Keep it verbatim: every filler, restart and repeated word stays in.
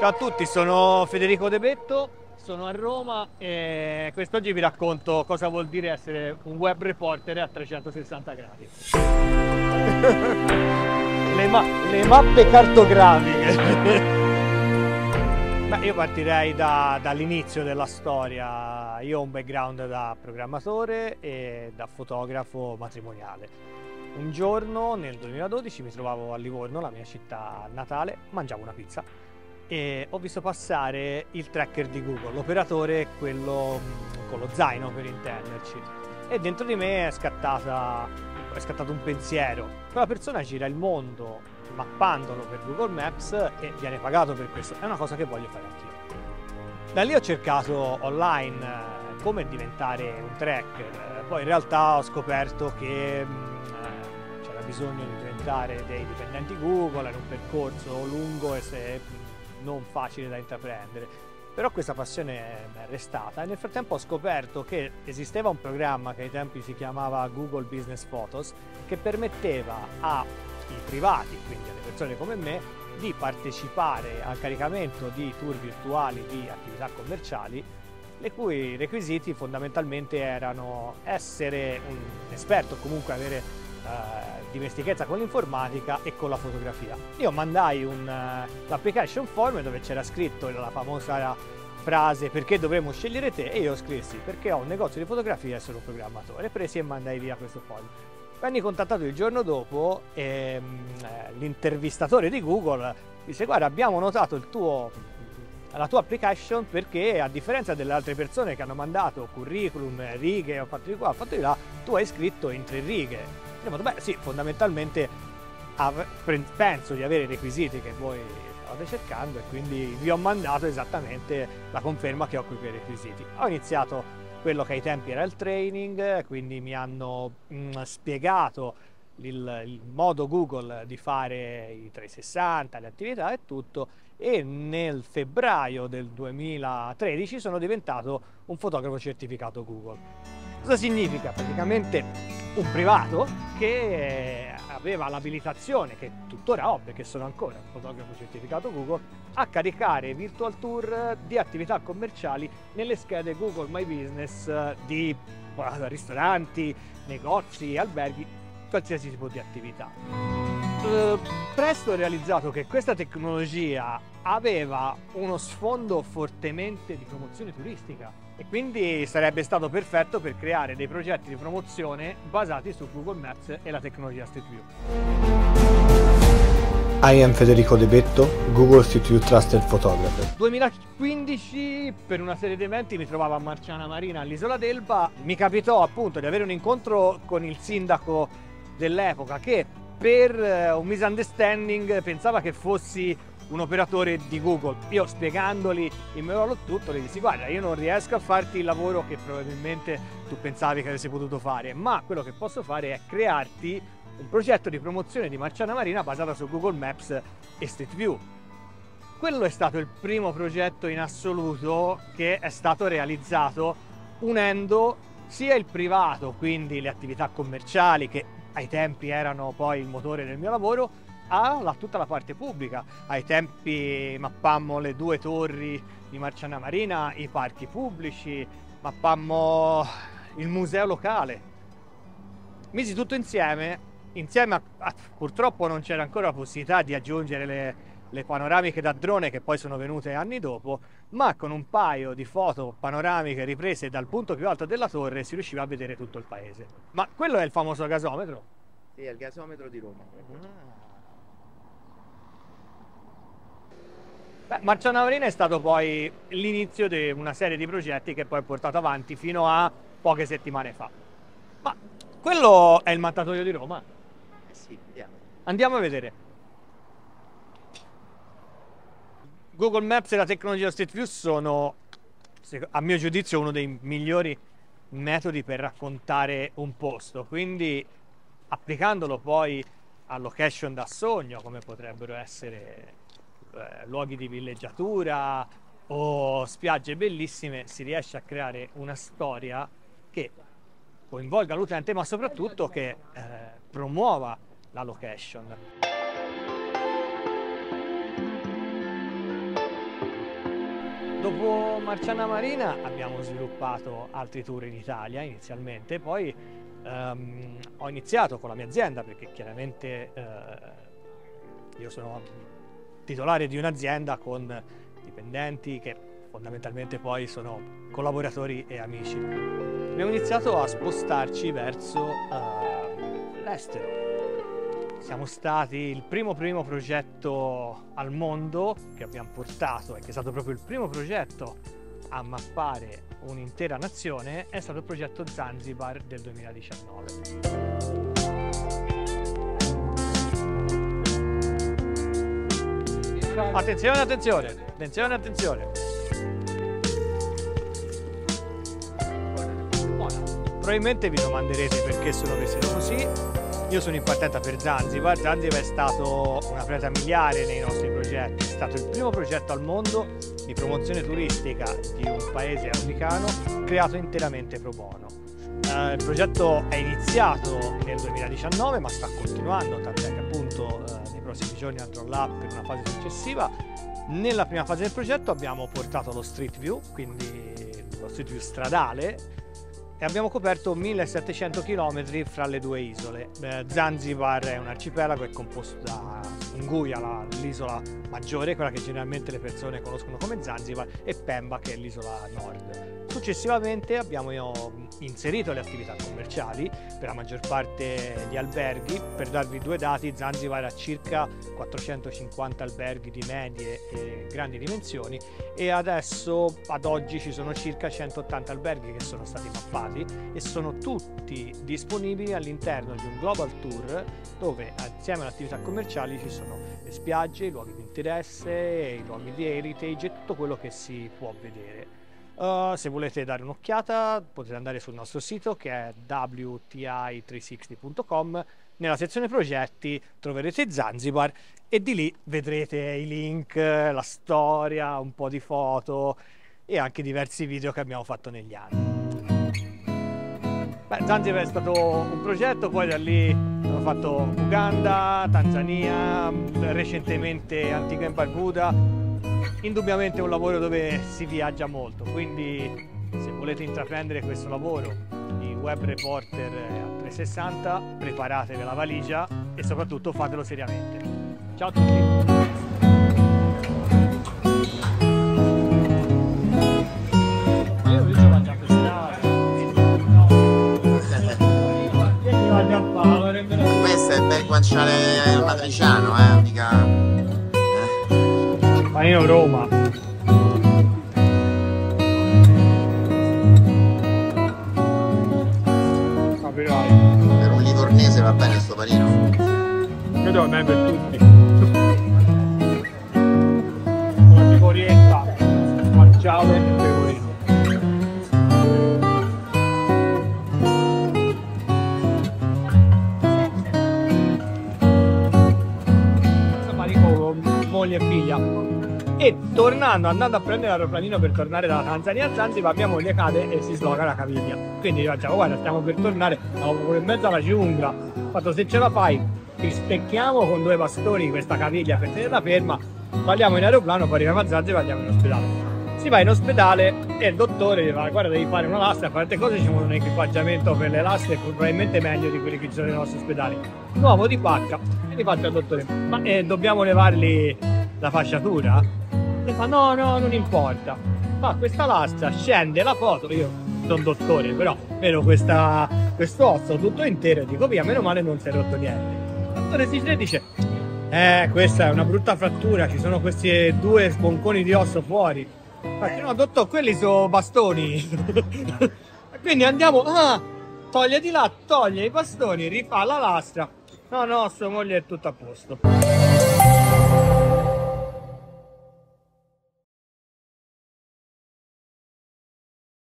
Ciao a tutti, sono Federico De Betto, sono a Roma e quest'oggi vi racconto cosa vuol dire essere un web reporter a trecentosessanta gradi. Le, ma le mappe cartografiche. Beh, io partirei da, dall'inizio della storia. Io ho un background da programmatore e da fotografo matrimoniale. Un giorno nel duemiladodici mi trovavo a Livorno, la mia città natale, mangiavo una pizza e ho visto passare il tracker di Google, l'operatore, quello con lo zaino per intenderci, e dentro di me è, scattata, è scattato un pensiero. Quella persona gira il mondo mappandolo per Google Maps e viene pagato per questo, è una cosa che voglio fare anch'io. Da lì ho cercato online come diventare un tracker, poi in realtà ho scoperto che c'era bisogno di diventare dei dipendenti Google, era un percorso lungo e se non facile da intraprendere, però questa passione mi è restata e nel frattempo ho scoperto che esisteva un programma che ai tempi si chiamava Google Business Photos, che permetteva ai privati, quindi alle persone come me, di partecipare al caricamento di tour virtuali di attività commerciali, le cui requisiti fondamentalmente erano essere un esperto, comunque avere Uh, dimestichezza con l'informatica e con la fotografia. Io mandai un uh, l'application form dove c'era scritto la famosa frase "perché dovremmo scegliere te", e io scrissi "perché ho un negozio di fotografia e sono un programmatore", presi e mandai via questo form. Venni contattato il giorno dopo e um, l'intervistatore di Google disse: "Guarda, abbiamo notato il tuo la tua application perché, a differenza delle altre persone che hanno mandato curriculum, righe, ho fatto di qua, ho fatto di là, tu hai scritto in tre righe". Beh sì, fondamentalmente penso di avere i requisiti che voi state cercando e quindi vi ho mandato esattamente la conferma che ho quei requisiti. Ho iniziato quello che ai tempi era il training, quindi mi hanno mh, spiegato il, il modo Google di fare i trecentosessanta, le attività e tutto, e nel febbraio del duemilatredici sono diventato un fotografo certificato Google. Cosa significa? Praticamente un privato che aveva l'abilitazione, che tuttora ho perché sono ancora un fotografo certificato Google, a caricare virtual tour di attività commerciali nelle schede Google My Business di ristoranti, negozi, alberghi, qualsiasi tipo di attività. Eh, presto ho realizzato che questa tecnologia aveva uno sfondo fortemente di promozione turistica e quindi sarebbe stato perfetto per creare dei progetti di promozione basati su Google Maps e la tecnologia Street View. I am Federico De Betto, Google Street View Trusted Photographer. duemilaquindici, per una serie di eventi, mi trovavo a Marciana Marina, all'Isola d'Elba. Mi capitò appunto di avere un incontro con il sindaco dell'epoca che, per un misunderstanding, pensava che fossi un operatore di Google. Io, spiegandoli il mio ruolo tutto, gli dissi: "Guarda, io non riesco a farti il lavoro che probabilmente tu pensavi che avresti potuto fare, ma quello che posso fare è crearti un progetto di promozione di Marciana Marina basato su Google Maps e Street View". Quello è stato il primo progetto in assoluto che è stato realizzato unendo sia il privato, quindi le attività commerciali che ai tempi erano poi il motore del mio lavoro, a la, tutta la parte pubblica. Ai tempi mappammo le due torri di Marciana Marina, i parchi pubblici, mappammo il museo locale. Misi tutto insieme, insieme a, a, purtroppo non c'era ancora la possibilità di aggiungere le, le panoramiche da drone che poi sono venute anni dopo, ma con un paio di foto panoramiche riprese dal punto più alto della torre si riusciva a vedere tutto il paese. Ma quello è il famoso gasometro? Sì, è il gasometro di Roma. Ah. Beh, Marciana Marina è stato poi l'inizio di una serie di progetti che poi ho portato avanti fino a poche settimane fa. Ma quello è il mattatoio di Roma? Eh sì, andiamo. Andiamo a vedere. Google Maps e la tecnologia Street View sono, a mio giudizio, uno dei migliori metodi per raccontare un posto, quindi applicandolo poi a location da sogno, come potrebbero essere eh, luoghi di villeggiatura o spiagge bellissime, si riesce a creare una storia che coinvolga l'utente, ma soprattutto che eh, promuova la location. dopo Marciana Marina abbiamo sviluppato altri tour in Italia inizialmente, poi um, ho iniziato con la mia azienda perché chiaramente uh, io sono titolare di un'azienda con dipendenti che fondamentalmente poi sono collaboratori e amici. Abbiamo iniziato a spostarci verso uh, l'estero. Siamo stati il primo primo progetto al mondo che abbiamo portato e che è stato proprio il primo progetto a mappare un'intera nazione, è stato il progetto Zanzibar del duemiladiciannove. Attenzione, attenzione, attenzione, attenzione. Probabilmente vi domanderete perché sono vestito così. Io sono in partenza per Zanzibar. Zanzibar è stato una presa miliare nei nostri progetti, è stato il primo progetto al mondo di promozione turistica di un paese africano creato interamente pro bono. Eh, il progetto è iniziato nel duemiladiciannove ma sta continuando, tant'è che appunto eh, nei prossimi giorni andrò là per una fase successiva. Nella prima fase del progetto abbiamo portato lo Street View, quindi lo Street View stradale, e abbiamo coperto millesettecento chilometri fra le due isole. Eh, Zanzibar è un arcipelago, è composto da Unguja, l'isola maggiore, quella che generalmente le persone conoscono come Zanzibar, e Pemba, che è l'isola nord. Successivamente abbiamo inserito le attività commerciali per la maggior parte di alberghi. Per darvi due dati, Zanzibar ha circa quattrocentocinquanta alberghi di medie e grandi dimensioni e adesso ad oggi ci sono circa centottanta alberghi che sono stati mappati e sono tutti disponibili all'interno di un global tour dove assieme alle attività commerciali ci sono le spiagge, i luoghi di interesse, i luoghi di heritage e tutto quello che si può vedere. Uh, se volete dare un'occhiata potete andare sul nostro sito che è w t i trecentosessanta punto com. Nella sezione progetti troverete Zanzibar e di lì vedrete i link, la storia, un po' di foto e anche diversi video che abbiamo fatto negli anni. Beh, Zanzibar è stato un progetto, poi da lì abbiamo fatto Uganda, Tanzania, recentemente Antigua e Barbuda. Indubbiamente è un lavoro dove si viaggia molto, quindi se volete intraprendere questo lavoro di web reporter a trecentosessanta, preparatevi la valigia e soprattutto fatelo seriamente. Ciao a tutti! Questo è per guanciale matriciano, eh, mica... Panino Roma. Capirai. Per un livornese va bene sto panino. Credo va bene per tutti. Una cicorietta, guanciale e pecorino. Panino con moglie e figlia. E tornando, andando a prendere l'aeroplanino per tornare dalla Tanzania a Zanzibar, mia moglie cade e si sloga la caviglia. Quindi gli facciamo, guarda, stiamo per tornare, siamo proprio in mezzo alla giungla. Ho fatto, se ce la fai, ti specchiamo con due bastoni questa caviglia per tenerla ferma, parliamo in aeroplano, poi arriviamo a Zanzibar e andiamo in ospedale. Si va in ospedale e il dottore gli fa, guarda, devi fare una lastra, a parte cose ci vuole un equipaggiamento per le lastre probabilmente meglio di quelli che ci sono nei nostri ospedali. Nuovo di pacca, e gli faccio al dottore, ma eh, dobbiamo levargli la fasciatura? E fa no no non importa, fa questa lastra, scende la foto, io sono dottore però vedo questa, questo osso tutto intero e dico via, meno male non si è rotto niente. Il dottore si gira e dice eh questa è una brutta frattura, ci sono questi due sponconi di osso fuori. Faccio no dottore, quelli sono bastoni. Quindi andiamo, ah toglie di là, toglie i bastoni, rifà la lastra, no no sua moglie è tutto a posto.